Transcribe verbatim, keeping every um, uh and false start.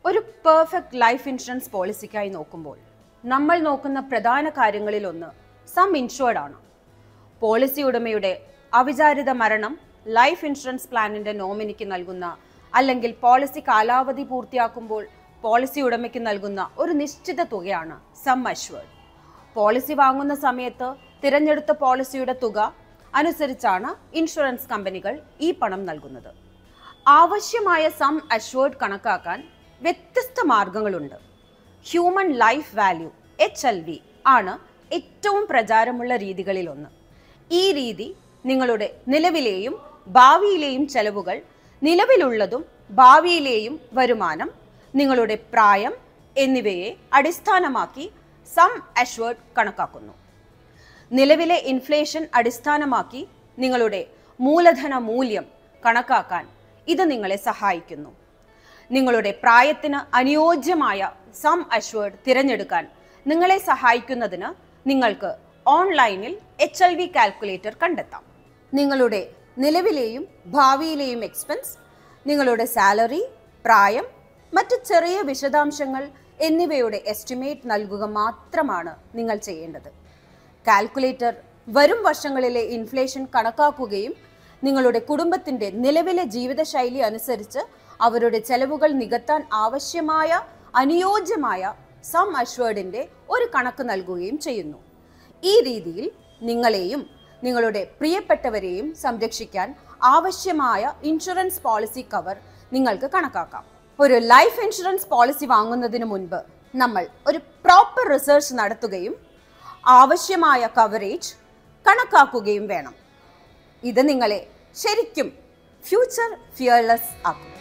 ഒരു perfect life insurance പോളിസിക്കായി നോക്കുമ്പോൾ നമ്മൾ നോക്കുന്ന പ്രധാന കാര്യങ്ങളിലൊന്ന് സം ഇൻഷുർഡ് ആണ്. പോളിസി ഉടമയുടെ അവിചാരിത മരണം ലൈഫ് ഇൻഷുറൻസ് പ്ലാനിന്റെ നോമിനിക്ക് നൽകുന്ന അല്ലെങ്കിൽ പോളിസി കാലാവധി പൂർത്തിയാക്കുമ്പോൾ പോളിസി ഉടമയ്ക്ക് നൽകുന്ന ഒരു നിശ്ചിത തുകയാണ് സം അഷ്വേർഡ്. പോളിസി വാങ്ങുന്ന സമയത്ത് തിരഞ്ഞെടുത്ത പോളിസിയുടെ തുക അനുസരിച്ചാണ് ഇൻഷുറൻസ് കമ്പനികൾ ഈ പണം നൽകുന്നത്. ആവശ്യമായ സം അഷ്വേർഡ് കണക്കാക്കാൻ വ്യത്യസ്ത മാർഗങ്ങളുണ്ട്. Human life value H L V ആണ് ഏറ്റവും പ്രചാരമുള്ള രീതികളിലൊന്ന്. ഈ രീതി നിങ്ങളുടെ നിലവിലെയും ഭാവിയിലെയും ചെലവുകൾ, നിലവിലുള്ളതും ഭാവിയിലെയും വരുമാനം, നിങ്ങളുടെ പ്രായം എന്നിവയെ അടിസ്ഥാനമാക്കി സം അഷ്വേർഡ് കണക്കാക്കുന്നു. നിലവിലെ ഇൻഫ്ലേഷൻ അടിസ്ഥാനമാക്കി നിങ്ങളുടെ മൂലധന മൂല്യം കണക്കാക്കാൻ ഇത് നിങ്ങളെ സഹായിക്കുന്നു. നിങ്ങളുടെ പ്രായത്തിന് അനുയോജ്യമായ സം അഷ്വേർഡ് തിരഞ്ഞെടുക്കാൻ നിങ്ങളെ സഹായിക്കുന്നതിന് നിങ്ങൾക്ക് ഓൺലൈനിൽ എച്ച് എൽ വി കാൽക്കുലേറ്റർ കണ്ടെത്താം. നിങ്ങളുടെ നിലവിലെയും ഭാവിയിലെയും എക്സ്പെൻസ്, നിങ്ങളുടെ സാലറി, പ്രായം, മറ്റ് ചെറിയ വിശദാംശങ്ങൾ എന്നിവയുടെ എസ്റ്റിമേറ്റ് നൽകുക മാത്രമാണ് നിങ്ങൾ ചെയ്യേണ്ടത്. കാൽക്കുലേറ്റർ വരും വർഷങ്ങളിലെ ഇൻഫ്ലേഷൻ കണക്കാക്കുകയും നിങ്ങളുടെ കുടുംബത്തിൻ്റെ നിലവിലെ ജീവിതശൈലി അനുസരിച്ച് അവരുടെ ചെലവുകൾ നികത്താൻ ആവശ്യമായ അനുയോജ്യമായ സം അഷ്വേർഡിൻ്റെ ഒരു കണക്ക് നൽകുകയും ചെയ്യുന്നു. ഈ രീതിയിൽ നിങ്ങളെയും നിങ്ങളുടെ പ്രിയപ്പെട്ടവരെയും സംരക്ഷിക്കാൻ ആവശ്യമായ ഇൻഷുറൻസ് പോളിസി കവർ നിങ്ങൾക്ക് കണക്കാക്കാം. ഒരു ലൈഫ് ഇൻഷുറൻസ് പോളിസി വാങ്ങുന്നതിന് മുൻപ് നമ്മൾ ഒരു പ്രോപ്പർ റിസർച്ച് നടത്തുകയും ആവശ്യമായ കവറേജ് കണക്കാക്കുകയും വേണം. ഇത് നിങ്ങളെ ശരിക്കും ഫ്യൂച്ചർ ഫിയർലെസ് ആക്കും.